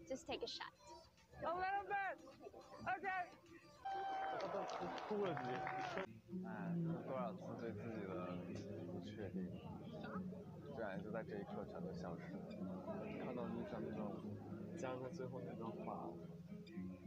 Just take a shot. A little bit. Okay. 哭了直接。哎，多少次对自己的不确定，居然就在这一刻全都消失了。看到你讲那种加上他最后那段话，